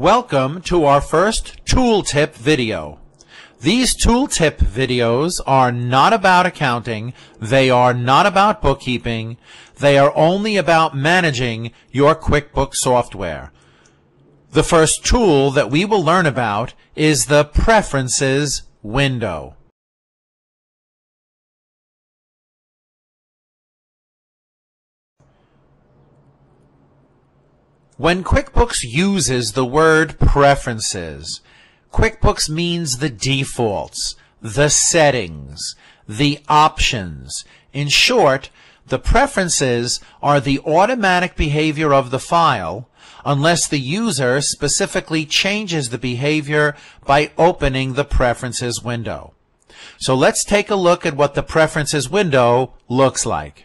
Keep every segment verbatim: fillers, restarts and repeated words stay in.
Welcome to our first tooltip video. These tooltip videos are not about accounting, they are not about bookkeeping, they are only about managing your QuickBooks software. The first tool that we will learn about is the Preferences window. When QuickBooks uses the word preferences, QuickBooks means the defaults, the settings, the options. In short, the preferences are the automatic behavior of the file unless the user specifically changes the behavior by opening the Preferences window. So let's take a look at what the Preferences window looks like.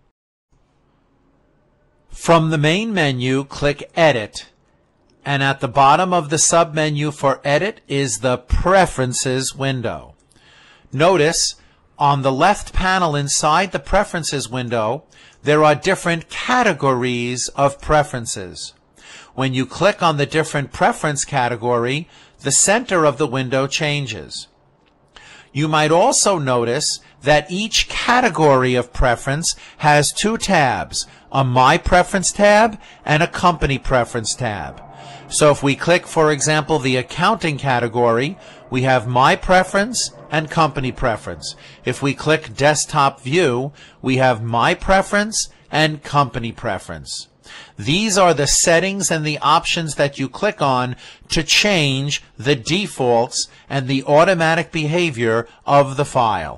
From the main menu, click Edit, and at the bottom of the submenu for Edit is the Preferences window. Notice on the left panel inside the Preferences window, there are different categories of preferences. When you click on the different preference category, the center of the window changes. You might also notice that each category of preference has two tabs, a My Preference tab and a Company Preference tab. So if we click, for example, the Accounting category, we have My Preference and Company Preference. If we click Desktop View, we have My Preference and Company Preference. These are the settings and the options that you click on to change the defaults and the automatic behavior of the file.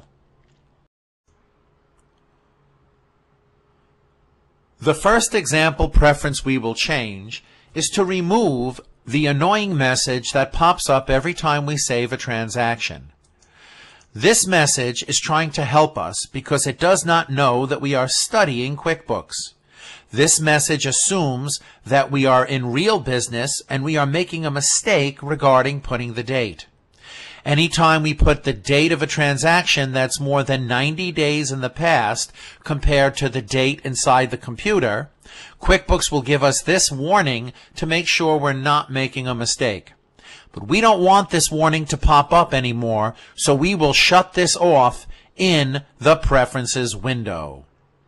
The first example preference we will change is to remove the annoying message that pops up every time we save a transaction. This message is trying to help us because it does not know that we are studying QuickBooks. This message assumes that we are in real business and we are making a mistake regarding putting the date. Anytime we put the date of a transaction that's more than ninety days in the past compared to the date inside the computer, QuickBooks will give us this warning to make sure we're not making a mistake. But we don't want this warning to pop up anymore, so we will shut this off in the Preferences window.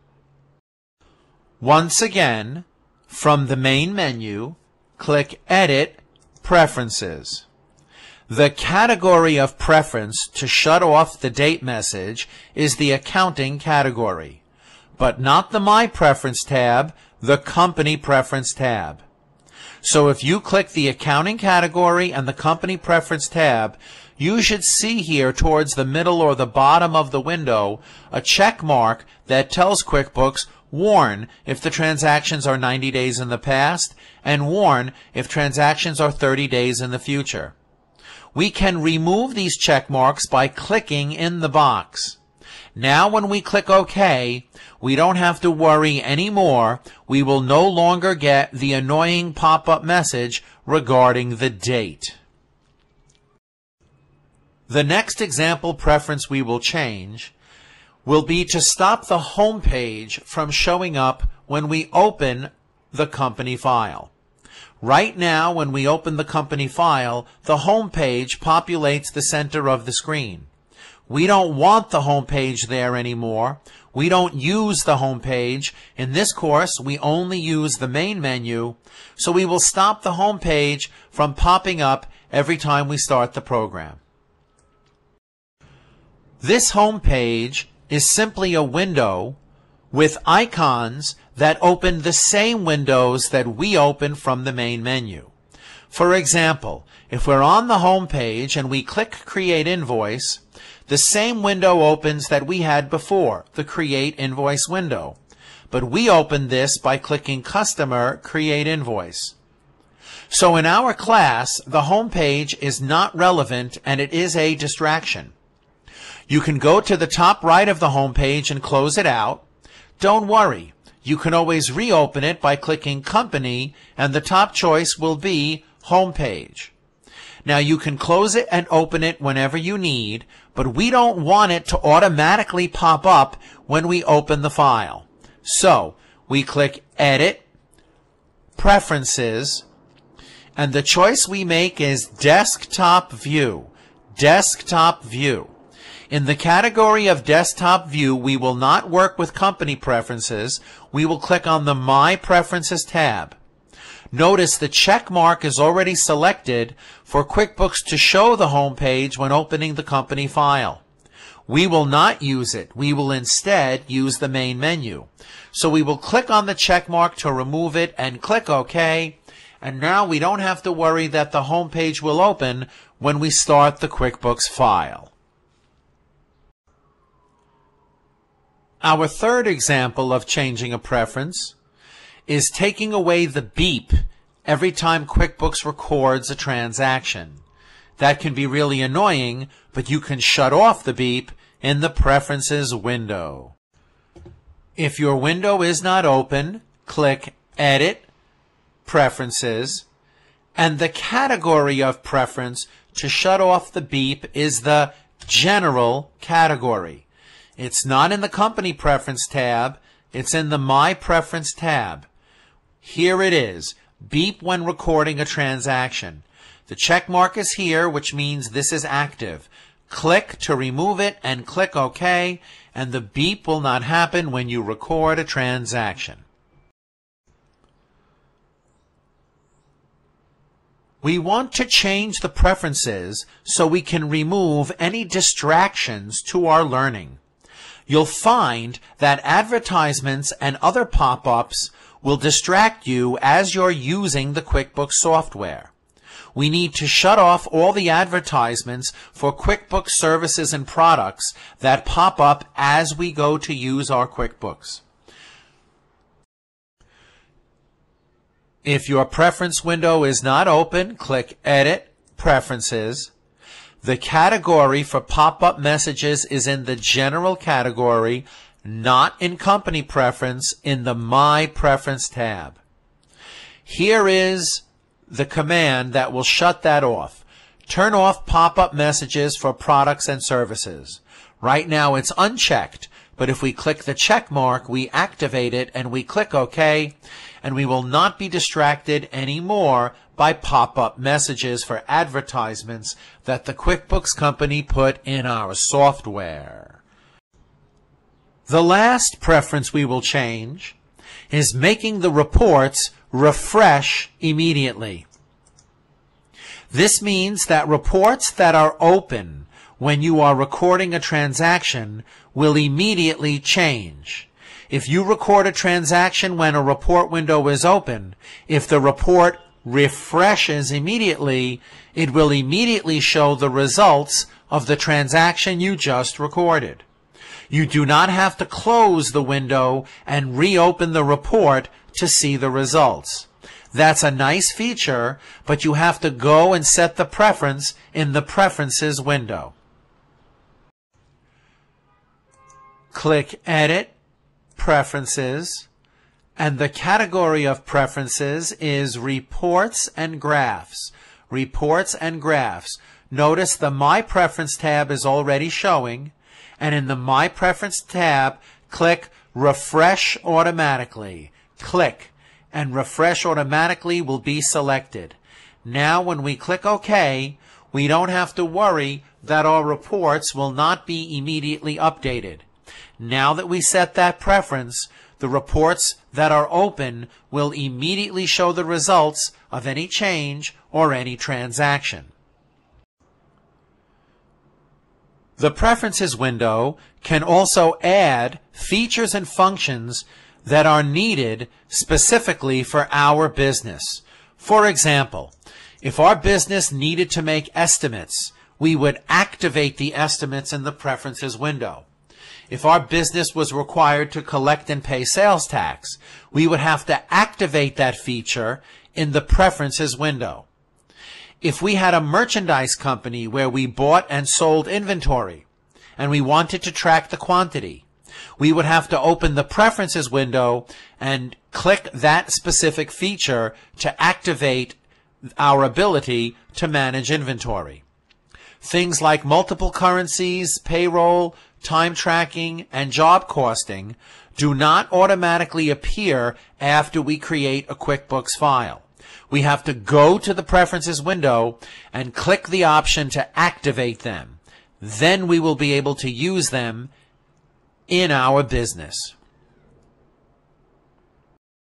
Once again, from the main menu, click Edit, Preferences. The category of preference to shut off the date message is the Accounting category, but not the My Preference tab, the Company Preference tab. So if you click the Accounting category and the Company Preference tab, you should see here towards the middle or the bottom of the window a check mark that tells QuickBooks warn if the transactions are ninety days in the past and warn if transactions are thirty days in the future. We can remove these check marks by clicking in the box. Now when we click OK, we don't have to worry anymore. We will no longer get the annoying pop-up message regarding the date. The next example preference we will change will be to stop the home page from showing up when we open the company file. Right now, when we open the company file, the home page populates the center of the screen. We don't want the home page there anymore. We don't use the home page. In this course, we only use the main menu, so we will stop the home page from popping up every time we start the program. This home page is simply a window with icons that open the same windows that we open from the main menu. For example, if we're on the home page and we click Create Invoice, the same window opens that we had before, the Create Invoice window. But we open this by clicking Customer Create Invoice. So in our class, the home page is not relevant and it is a distraction. You can go to the top right of the home page and close it out. Don't worry. You can always reopen it by clicking Company, and the top choice will be Home Page. Now you can close it and open it whenever you need, but we don't want it to automatically pop up when we open the file. So we click Edit, Preferences, And the choice we make is Desktop View. Desktop View. In the category of Desktop View, we will not work with company preferences. We will click on the My Preferences tab. Notice the check mark is already selected for QuickBooks to show the home page when opening the company file. We will not use it. We will instead use the main menu. So we will click on the check mark to remove it and click OK. And now we don't have to worry that the home page will open when we start the QuickBooks file. Our third example of changing a preference is taking away the beep every time QuickBooks records a transaction. That can be really annoying, but you can shut off the beep in the Preferences window. If your window is not open, click Edit, Preferences, and the category of preference to shut off the beep is the General category. It's not in the Company Preference tab, it's in the My Preference tab. Here it is, beep when recording a transaction. The check mark is here, which means this is active. Click to remove it and click OK, and the beep will not happen when you record a transaction. We want to change the preferences so we can remove any distractions to our learning. You'll find that advertisements and other pop-ups will distract you as you're using the QuickBooks software. We need to shut off all the advertisements for QuickBooks services and products that pop up as we go to use our QuickBooks. If your preference window is not open, click Edit, Preferences. The category for pop-up messages is in the General category, not in Company Preference, in the My Preference tab. Here is the command that will shut that off. Turn off pop-up messages for products and services. Right now it's unchecked, but if we click the check mark, we activate it and we click OK, and we will not be distracted anymore by pop-up messages for advertisements that the QuickBooks company put in our software. The last preference we will change is making the reports refresh immediately. This means that reports that are open when you are recording a transaction will immediately change. If you record a transaction when a report window is open, if the report refreshes immediately, it will immediately show the results of the transaction you just recorded. You do not have to close the window and reopen the report to see the results. That's a nice feature, but you have to go and set the preference in the Preferences window. Click Edit, Preferences, and the category of preferences is Reports and Graphs. Reports and Graphs. Notice the My Preference tab is already showing, and in the My Preference tab, click Refresh Automatically. Click, and Refresh Automatically will be selected. Now when we click OK, we don't have to worry that our reports will not be immediately updated. Now that we set that preference, the reports that are open will immediately show the results of any change or any transaction. The Preferences window can also add features and functions that are needed specifically for our business. For example, if our business needed to make estimates, we would activate the estimates in the Preferences window. If our business was required to collect and pay sales tax, we would have to activate that feature in the Preferences window. If we had a merchandise company where we bought and sold inventory and we wanted to track the quantity, we would have to open the Preferences window and click that specific feature to activate our ability to manage inventory. Things like multiple currencies, payroll, time tracking, and job costing do not automatically appear after we create a QuickBooks file. We have to go to the Preferences window and click the option to activate them. Then we will be able to use them in our business.